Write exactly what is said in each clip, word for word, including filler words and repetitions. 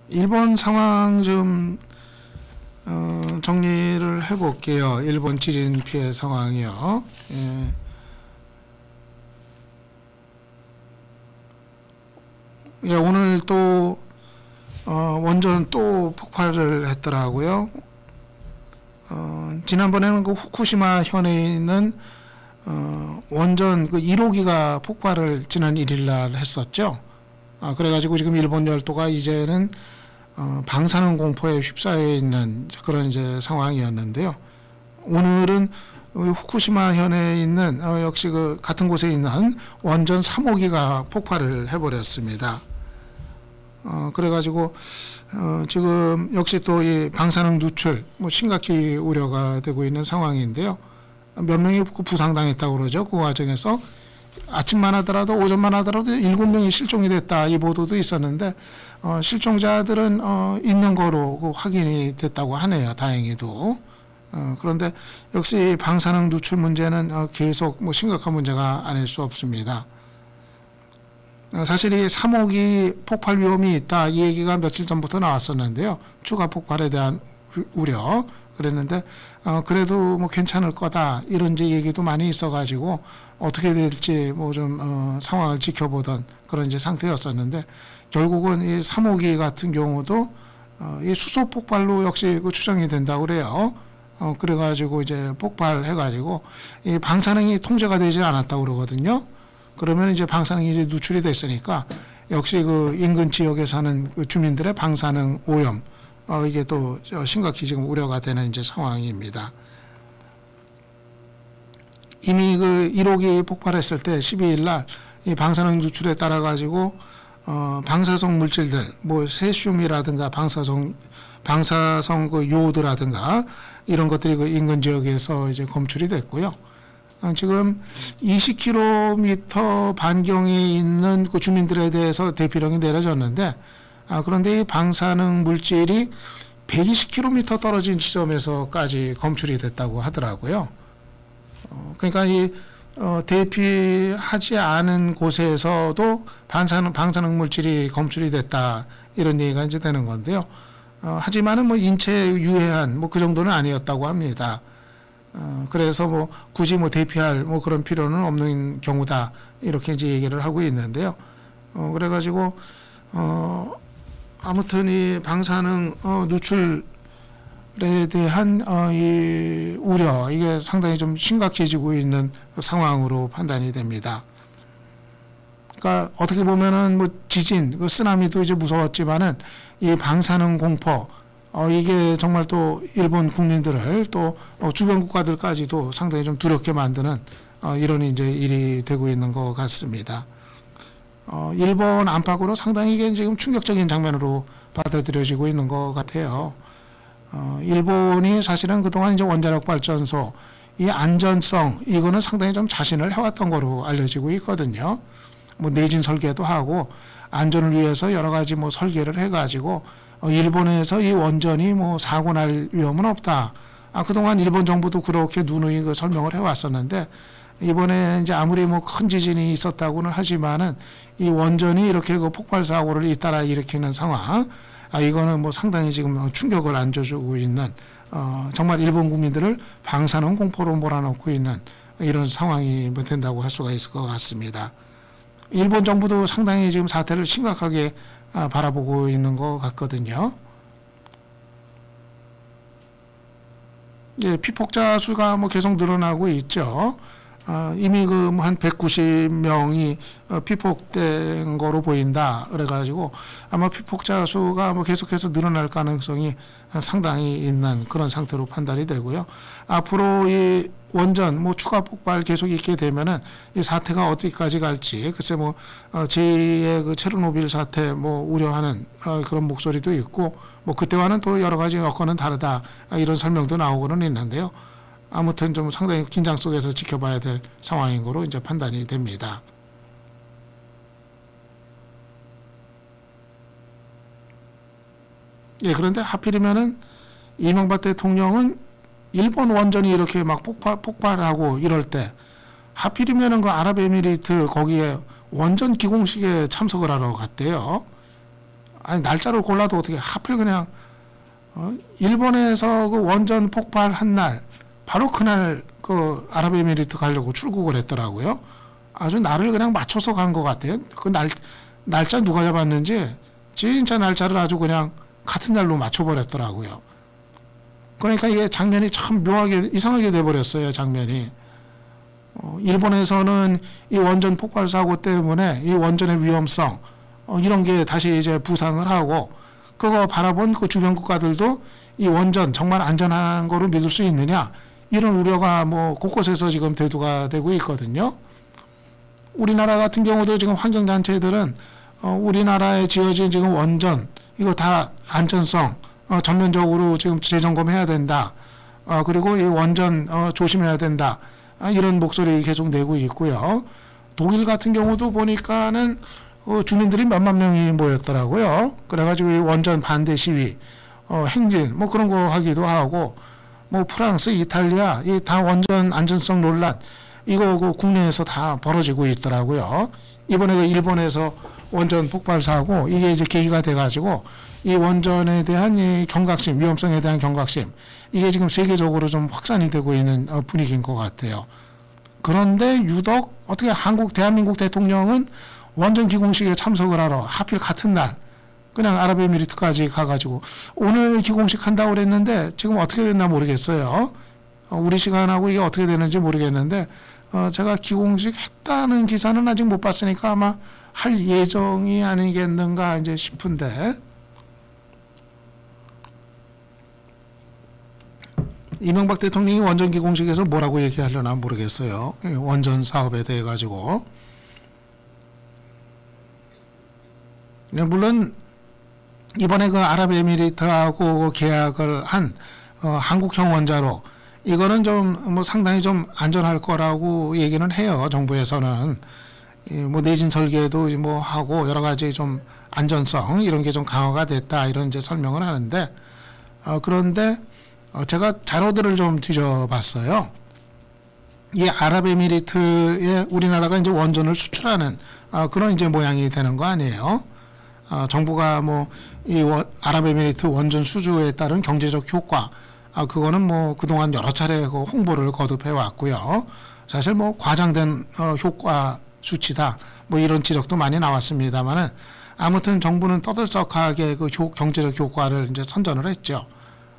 일본 상황 좀 어, 정리를 해볼게요. 일본 지진 피해 상황이요. 예. 예, 오늘 또 어, 원전 또 폭발을 했더라고요. 어, 지난번에는 그 후쿠시마 현에 있는 어, 원전 그 일 호기가 폭발을 지난 일 일 날 했었죠. 아, 그래가지고 지금 일본 열도가 이제는 어, 방사능 공포에 휩싸여 있는 그런 이제 상황이었는데요. 오늘은 후쿠시마 현에 있는 어, 역시 그 같은 곳에 있는 원전 삼 호기가 폭발을 해버렸습니다. 어, 그래가지고 어, 지금 역시 또 이 방사능 누출 뭐 심각히 우려가 되고 있는 상황인데요. 몇 명이 부상당했다고 그러죠. 그 과정에서 아침만 하더라도 오전만 하더라도 일곱 명이 실종이 됐다 이 보도도 있었는데 어, 실종자들은 어, 있는 거로 그 확인이 됐다고 하네요. 다행히도. 어, 그런데 역시 방사능 누출 문제는 어, 계속 뭐 심각한 문제가 아닐 수 없습니다. 어, 사실 이 삼 호기 폭발 위험이 있다 이 얘기가 며칠 전부터 나왔었는데요. 추가 폭발에 대한 우려 그랬는데 어, 그래도 뭐 괜찮을 거다 이런 이제 얘기도 많이 있어가지고 어떻게 될지 뭐 좀 어, 상황을 지켜보던 그런 이제 상태였었는데 결국은 이 삼 호기 같은 경우도 어, 이 수소 폭발로 역시 그 추정이 된다고 그래요. 어, 그래가지고 이제 폭발해가지고 이 방사능이 통제가 되지 않았다고 그러거든요. 그러면 이제 방사능이 이제 누출이 됐으니까 역시 그 인근 지역에 사는 그 주민들의 방사능 오염 어, 이게 또 심각히 지금 우려가 되는 이제 상황입니다. 이미 그 일 호기 폭발했을 때 십이 일 날 이 방사능 누출에 따라 가지고 어, 방사성 물질들, 뭐 세슘이라든가 방사성 방사성 그 요오드라든가 이런 것들이 그 인근 지역에서 이제 검출이 됐고요. 어, 지금 이십 킬로미터 반경에 있는 그 주민들에 대해서 대피령이 내려졌는데 아, 그런데 이 방사능 물질이 백이십 킬로미터 떨어진 지점에서까지 검출이 됐다고 하더라고요. 어, 그러니까 이 어, 대피하지 않은 곳에서도 방사능, 방사능 물질이 검출이 됐다 이런 얘기가 이제 되는 건데요. 어, 하지만은 뭐 인체에 유해한 뭐 그 정도는 아니었다고 합니다. 어, 그래서 뭐 굳이 뭐 대피할 뭐 그런 필요는 없는 경우다 이렇게 이제 얘기를 하고 있는데요. 어, 그래가지고 어, 아무튼 이 방사능 어, 누출에 대한 어, 이 우려 이게 상당히 좀 심각해지고 있는 상황으로 판단이 됩니다. 그러니까 어떻게 보면은 뭐 지진, 그 쓰나미도 이제 무서웠지만은 이 방사능 공포 어, 이게 정말 또 일본 국민들을 또 어, 주변 국가들까지도 상당히 좀 두렵게 만드는 어, 이런 이제 일이 되고 있는 것 같습니다. 어, 일본 안팎으로 상당히 이게 지금 충격적인 장면으로 받아들여지고 있는 것 같아요. 어, 일본이 사실은 그동안 이제 원자력 발전소 이 안전성 이거는 상당히 좀 자신을 해왔던 거로 알려지고 있거든요. 뭐 내진 설계도 하고 안전을 위해서 여러 가지 뭐 설계를 해가지고 어, 일본에서 이 원전이 뭐 사고 날 위험은 없다. 아, 그동안 일본 정부도 그렇게 누누이 그 설명을 해왔었는데 이번에 이제 아무리 뭐 큰 지진이 있었다고는 하지만은 이 원전이 이렇게 그 폭발 사고를 잇따라 일으키는 상황, 아, 이거는 뭐 상당히 지금 충격을 안겨주고 있는, 어, 정말 일본 국민들을 방사능 공포로 몰아넣고 있는 이런 상황이 뭐 된다고 할 수가 있을 것 같습니다. 일본 정부도 상당히 지금 사태를 심각하게 아, 바라보고 있는 것 같거든요. 예, 피폭자 수가 뭐 계속 늘어나고 있죠. 어, 이미 그 뭐 한 백구십 명이 어, 피폭된 거로 보인다. 그래가지고 아마 피폭자 수가 뭐 계속해서 늘어날 가능성이 상당히 있는 그런 상태로 판단이 되고요. 앞으로 이 원전 뭐 추가 폭발 계속 있게 되면은 이 사태가 어디까지 갈지 글쎄 뭐 어, 제이의 그 체르노빌 사태 뭐 우려하는 어, 그런 목소리도 있고 뭐 그때와는 또 여러 가지 여건은 다르다 이런 설명도 나오고는 있는데요. 아무튼 좀 상당히 긴장 속에서 지켜봐야 될 상황인 거로 이제 판단이 됩니다. 예, 그런데 하필이면은 이명박 대통령은 일본 원전이 이렇게 막 폭발, 폭발하고 이럴 때 하필이면은 그 아랍에미리트 거기에 원전 기공식에 참석을 하러 갔대요. 아니 날짜를 골라도 어떻게 하필 그냥 어, 일본에서 그 원전 폭발한 날 바로 그날 그 아랍에미리트 가려고 출국을 했더라고요. 아주 날을 그냥 맞춰서 간 것 같아요. 그 날 날짜 누가 잡았는지 진짜 날짜를 아주 그냥 같은 날로 맞춰버렸더라고요. 그러니까 이게 장면이 참 묘하게 이상하게 돼버렸어요. 장면이. 어, 일본에서는 이 원전 폭발 사고 때문에 이 원전의 위험성 어, 이런 게 다시 이제 부상을 하고 그거 바라본 그 주변 국가들도 이 원전 정말 안전한 거로 믿을 수 있느냐 이런 우려가 뭐 곳곳에서 지금 대두가 되고 있거든요. 우리나라 같은 경우도 지금 환경단체들은 어, 우리나라에 지어진 지금 원전 이거 다 안전성 어, 전면적으로 지금 재점검해야 된다. 어, 그리고 이 원전 어, 조심해야 된다. 아, 이런 목소리 계속 내고 있고요. 독일 같은 경우도 보니까는 어, 주민들이 몇만 명이 모였더라고요. 그래가지고 이 원전 반대 시위, 어, 행진 뭐 그런 거 하기도 하고, 뭐 프랑스, 이탈리아 이 다 원전 안전성 논란 이거 그 국내에서 다 벌어지고 있더라고요. 이번에 그 일본에서 원전 폭발 사고 이게 이제 계기가 돼가지고 이 원전에 대한 이 경각심, 위험성에 대한 경각심 이게 지금 세계적으로 좀 확산이 되고 있는 분위기인 것 같아요. 그런데 유독 어떻게 한국 대한민국 대통령은 원전 기공식에 참석을 하러 하필 같은 날 그냥 아랍에미리트까지 가가지고 오늘 기공식 한다고 그랬는데 지금 어떻게 됐나 모르겠어요. 우리 시간하고 이게 어떻게 되는지 모르겠는데 어 제가 기공식 했다는 기사는 아직 못 봤으니까 아마 할 예정이 아니겠는가 이제 싶은데 이명박 대통령이 원전 기공식에서 뭐라고 얘기하려나 모르겠어요. 원전 사업에 대해 가지고 물론 이번에 그 아랍에미리트하고 계약을 한 어, 한국형 원자로 이거는 좀 뭐 상당히 좀 안전할 거라고 얘기는 해요. 정부에서는 뭐 내진 설계도 뭐 하고 여러 가지 좀 안전성 이런 게 좀 강화가 됐다 이런 이제 설명을 하는데 어, 그런데 어, 제가 자료들을 좀 뒤져봤어요. 이 아랍에미리트에 우리나라가 이제 원전을 수출하는 어, 그런 이제 모양이 되는 거 아니에요. 어, 정부가 뭐 이 아랍에미리트 원전 수주에 따른 경제적 효과, 아, 그거는 뭐 그동안 여러 차례 그 홍보를 거듭해 왔고요. 사실 뭐 과장된 어, 효과 수치다, 뭐 이런 지적도 많이 나왔습니다만은 아무튼 정부는 떠들썩하게 그 효, 경제적 효과를 이제 선전을 했죠.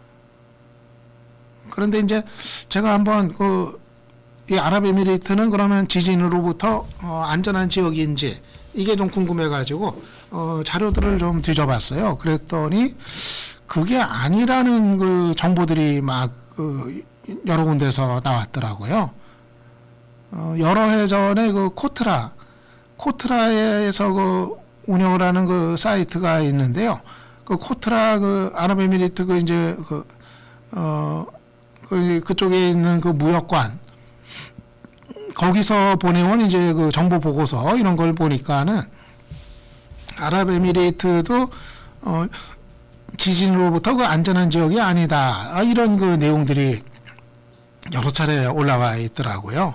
그런데 이제 제가 한번 그 이 아랍에미리트는 그러면 지진으로부터 어, 안전한 지역인지 이게 좀 궁금해가지고 어, 자료들을 좀 뒤져봤어요. 그랬더니 그게 아니라는 그 정보들이 막 그 여러 군데서 나왔더라고요. 어, 여러 해 전에 그 코트라, 코트라에서 그 운영을 하는 그 사이트가 있는데요. 그 코트라 그 아랍에미리트 그 이제 그 어, 그 그쪽에 있는 그 무역관 거기서 보내온 이제 그 정보 보고서 이런 걸 보니까는 아랍에미리트도 어, 지진으로부터 그 안전한 지역이 아니다. 이런 그 내용들이 여러 차례 올라와 있더라고요.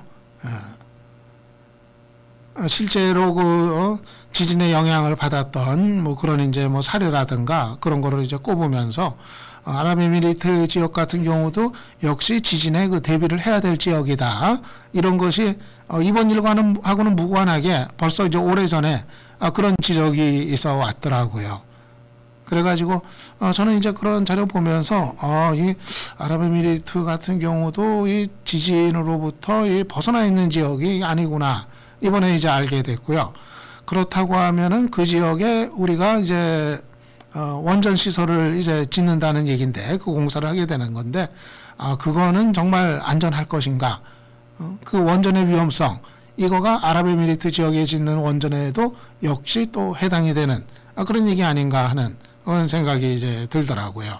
예. 실제로 그 어, 지진의 영향을 받았던 뭐 그런 이제 뭐 사례라든가 그런 거를 이제 꼽으면서 어, 아랍에미리트 지역 같은 경우도 역시 지진에 그 대비를 해야 될 지역이다. 이런 것이 어, 이번 일과는 하고는 무관하게 벌써 이제 오래전에 어, 그런 지적이 있어 왔더라고요. 그래가지고 어, 저는 이제 그런 자료 보면서 어, 이 아랍에미리트 같은 경우도 이 지진으로부터 이 벗어나 있는 지역이 아니구나. 이번에 이제 알게 됐고요. 그렇다고 하면은 그 지역에 우리가 이제 어, 원전 시설을 이제 짓는다는 얘기인데 그 공사를 하게 되는 건데 아, 그거는 정말 안전할 것인가? 어, 그 원전의 위험성 이거가 아랍에미리트 지역에 짓는 원전에도 역시 또 해당이 되는 아, 그런 얘기 아닌가 하는 그런 생각이 이제 들더라고요.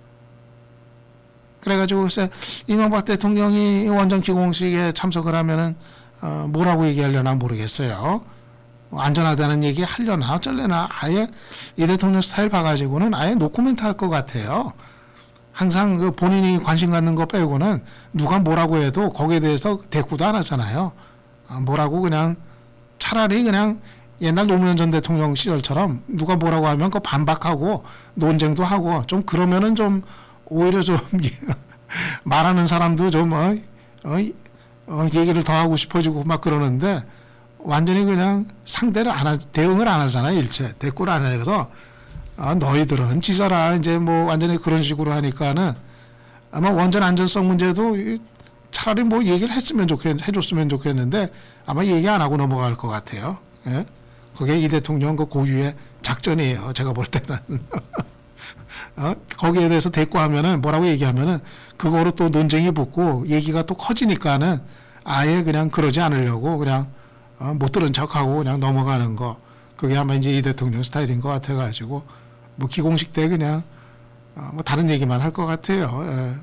그래가지고 글쎄 이명박 대통령이 원전 기공식에 참석을 하면은 어, 뭐라고 얘기하려나 모르겠어요. 안전하다는 얘기 하려나 어쩔래나 아예 이 대통령 스타일 봐가지고는 아예 노코멘트 할 것 같아요. 항상 그 본인이 관심 갖는 거 빼고는 누가 뭐라고 해도 거기에 대해서 대꾸도 안 하잖아요. 아, 뭐라고 그냥 차라리 그냥 옛날 노무현 전 대통령 시절처럼 누가 뭐라고 하면 그 반박하고 논쟁도 하고 좀 그러면은 좀 오히려 좀 말하는 사람도 좀 어, 어, 어, 얘기를 더 하고 싶어지고 막 그러는데 완전히 그냥 상대를 안 하, 대응을 안 하잖아요. 일체 대꾸를 안 해서 아, 너희들은 지져라 이제 뭐 완전히 그런 식으로 하니까는 아마 원전 안전성 문제도 차라리 뭐 얘기를 했으면 좋겠 해줬으면 좋겠는데 아마 얘기 안 하고 넘어갈 것 같아요. 예? 그게 이 대통령 그 고유의 작전이에요. 제가 볼 때는. 어? 거기에 대해서 대꾸하면은 뭐라고 얘기하면은 그거로 또 논쟁이 붙고 얘기가 또 커지니까는 아예 그냥 그러지 않으려고 그냥 어, 못 들은 척하고 그냥 넘어가는 거. 그게 아마 이제 이 대통령 스타일인 것 같아가지고 뭐 기공식 때 그냥 어, 뭐 다른 얘기만 할 것 같아요. 예.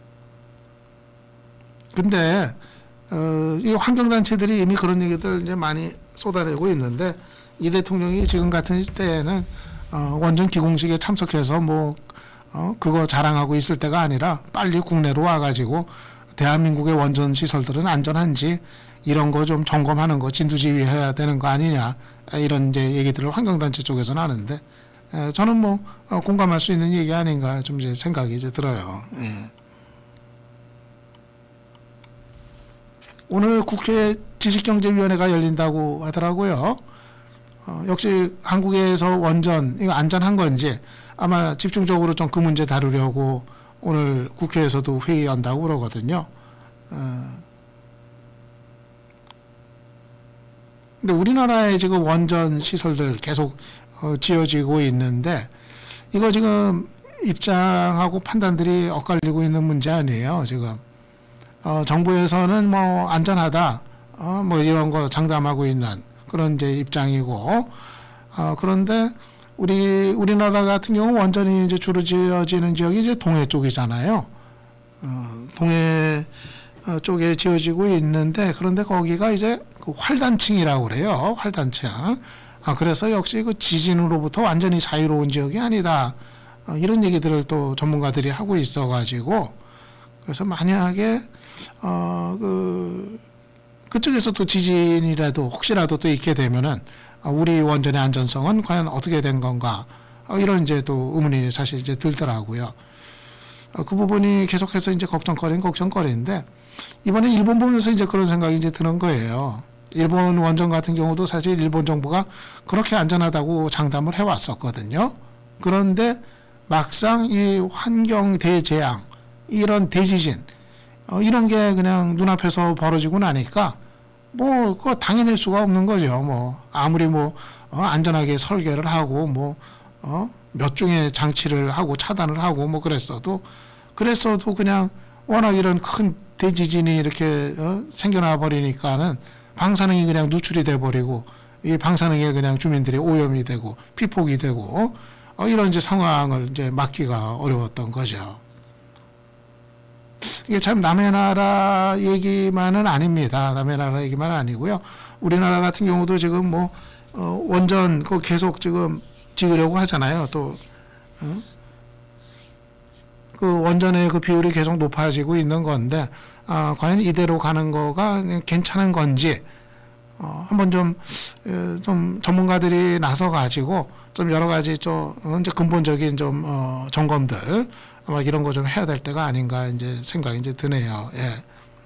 근데 어, 이 환경단체들이 이미 그런 얘기들 이제 많이 쏟아내고 있는데 이 대통령이 지금 같은 때에는 어, 원전 기공식에 참석해서 뭐 어, 그거 자랑하고 있을 때가 아니라 빨리 국내로 와가지고 대한민국의 원전 시설들은 안전한지 이런 거 좀 점검하는 거 진두지휘해야 되는 거 아니냐 이런 이제 얘기들을 환경단체 쪽에서는 하는데 에, 저는 뭐 어, 공감할 수 있는 얘기 아닌가 좀 이제 생각이 이제 들어요. 예. 오늘 국회 지식경제위원회가 열린다고 하더라고요. 어, 역시 한국에서 원전 이거 안전한 건지 아마 집중적으로 좀 그 문제 다루려고 오늘 국회에서도 회의한다고 그러거든요. 어, 근데 우리나라에 지금 원전 시설들 계속 어, 지어지고 있는데 이거 지금 입장하고 판단들이 엇갈리고 있는 문제 아니에요. 지금 어, 정부에서는 뭐 안전하다 어, 뭐 이런 거 장담하고 있는 그런 이제 입장이고 어, 그런데 우리 우리나라 같은 경우 원전이 이제 주로 지어지는 지역이 이제 동해 쪽이잖아요. 어, 동해 어, 쪽에 지어지고 있는데 그런데 거기가 이제 그 활단층이라고 그래요. 활단층. 아, 그래서 역시 그 지진으로부터 완전히 자유로운 지역이 아니다. 어, 이런 얘기들을 또 전문가들이 하고 있어가지고 그래서 만약에 어, 그 그쪽에서 또 지진이라도 혹시라도 또 있게 되면은 우리 원전의 안전성은 과연 어떻게 된 건가 어, 이런 이제 또 의문이 사실 이제 들더라고요. 어, 그 부분이 계속해서 이제 걱정거리는 걱정거리인데 이번에 일본 보면서 이제 그런 생각이 이제 드는 거예요. 일본 원전 같은 경우도 사실 일본 정부가 그렇게 안전하다고 장담을 해왔었거든요. 그런데 막상 이 환경 대재앙, 이런 대지진, 어, 이런 게 그냥 눈앞에서 벌어지고 나니까 뭐 그거 당해낼 수가 없는 거죠. 뭐 아무리 뭐 어, 안전하게 설계를 하고 뭐 어, 몇 중의 장치를 하고 차단을 하고 뭐 그랬어도 그랬어도 그냥 워낙 이런 큰 대지진이 이렇게 어, 생겨나 버리니까는 방사능이 그냥 누출이 돼 버리고 이 방사능에 그냥 주민들이 오염이 되고 피폭이 되고 어, 이런 이제 상황을 이제 막기가 어려웠던 거죠. 이게 참 남의 나라 얘기만은 아닙니다. 남의 나라 얘기만 아니고요. 우리나라 같은 경우도 지금 뭐 어, 원전 그 계속 지금 지으려고 하잖아요. 또 어? 그 원전의 그 비율이 계속 높아지고 있는 건데 아, 과연 이대로 가는 거가 괜찮은 건지 어, 한번 좀, 좀 전문가들이 나서 가지고 좀 여러 가지 좀 이제 근본적인 좀 어, 점검들 아마 이런 거 좀 해야 될 때가 아닌가 이제 생각이 이제 드네요. 예.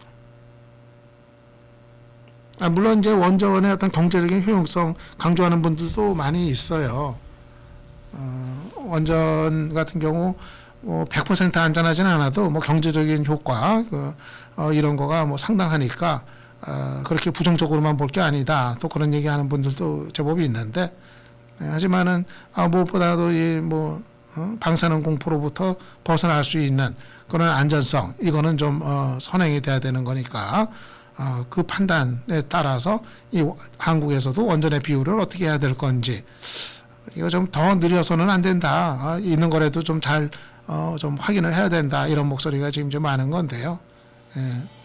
아, 물론 이제 원전의 어떤 경제적인 효용성 강조하는 분들도 많이 있어요. 어, 원전 같은 경우 뭐 백 퍼센트 안전하진 않아도 뭐 경제적인 효과 그, 어, 이런 거가 뭐 상당하니까 어, 그렇게 부정적으로만 볼 게 아니다. 또 그런 얘기하는 분들도 제법 있는데 예, 하지만은 아, 무엇보다도 이뭐 어, 방사능 공포로부터 벗어날 수 있는 그런 안전성 이거는 좀 어, 선행이 돼야 되는 거니까 어, 그 판단에 따라서 이 한국에서도 원전의 비율을 어떻게 해야 될 건지 이거 좀 더 느려서는 안 된다. 어, 있는 거라도 좀 잘 어, 좀 확인을 해야 된다. 이런 목소리가 지금 좀 많은 건데요. 예.